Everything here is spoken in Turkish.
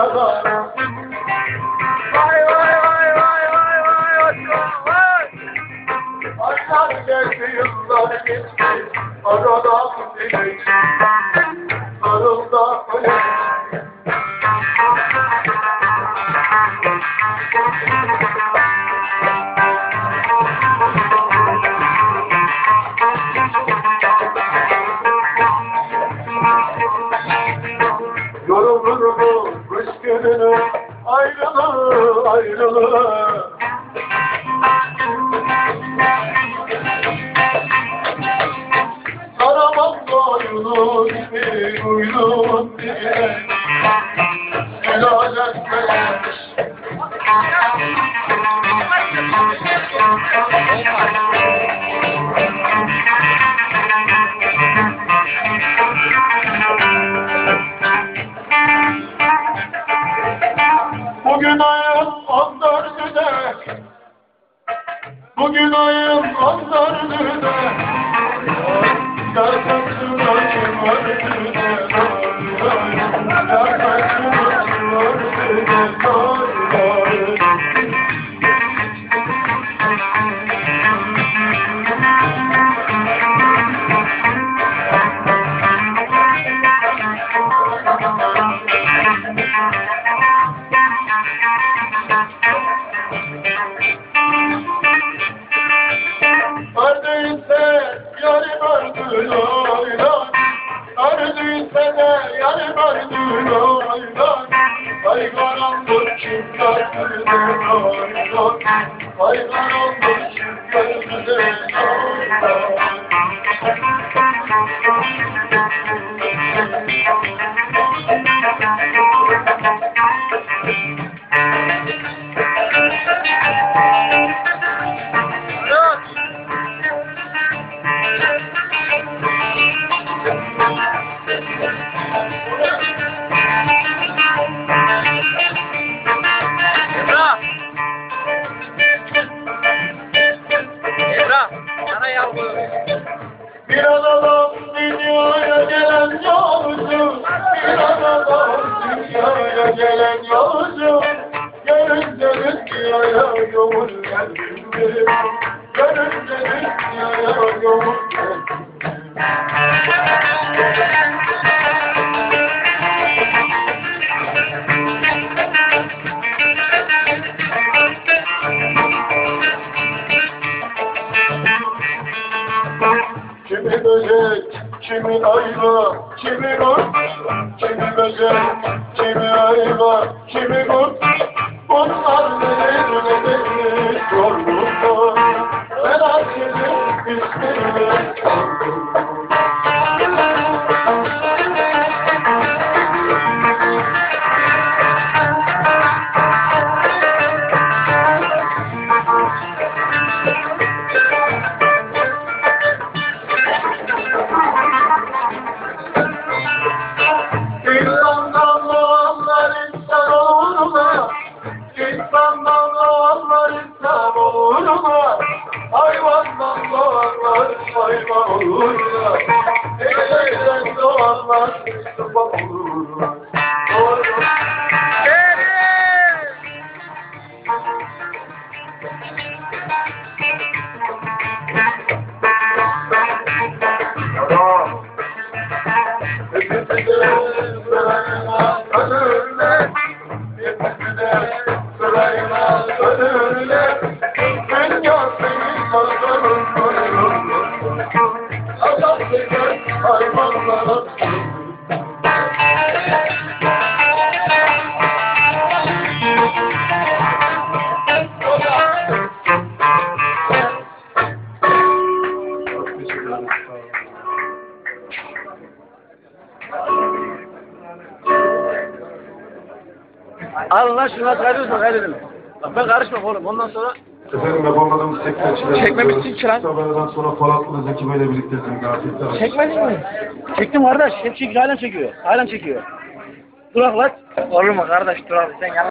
Vay vay vay vay vay vay Osman vay. Aylar geldi, yıllar geçti, aradan bile sarılda öyle. Yorulur mu kış gününü, ayrılır ayrılır. Saramam boyunu gibi uyuduğun dibine, helal etmeye. Bugün ayın 14'üde, bugün ayın 14'üde, gerçekten acım öldüğüne, gerçekten acım öldüğüne, Neredeyse yarım öldü oylar, neredeyse de yarım öldü oylar. Ay karanlık kim gözüne oylar, ay karanlık kim gözüne oylar. Bir adam dünyaya gelen yolcu, bir adam dünyaya gelen yolcu. Görünce dünyaya yol geldim, görünce dünyaya yol geldim. Kimi böcek, kimi ayva, kimi kurt, kimi böcek, kimi ayva, kimi kurt. Bunlar nedir nedir sormuşlar, merak edip ismini sordum. İnsandan doğanlar insan olur, insandan doğanlar insan olur, hayvandan doğanlar hayvan olurlar, eğlen doğanlar Müslüman olurlar. Sırayla ölürler, sırayla ölürler. Dünya senin nazarın ölürler. Allah sever hayvanlara. Al lan şunu kaydediyorsan kaydedelim. Bak ben karışmam oğlum ondan sonra. Efendim yapamadığımız tekrar Çekmemişsin ki lan. Sabahdan sonra Polat'la Zeki Bey'le birliktesin. Gafiyetler. Çekmedin mi? Çektim kardeş. Hep çekiyor, halen çekiyor. Halen çekiyor. Durak lan. Olur mu kardeş durak sen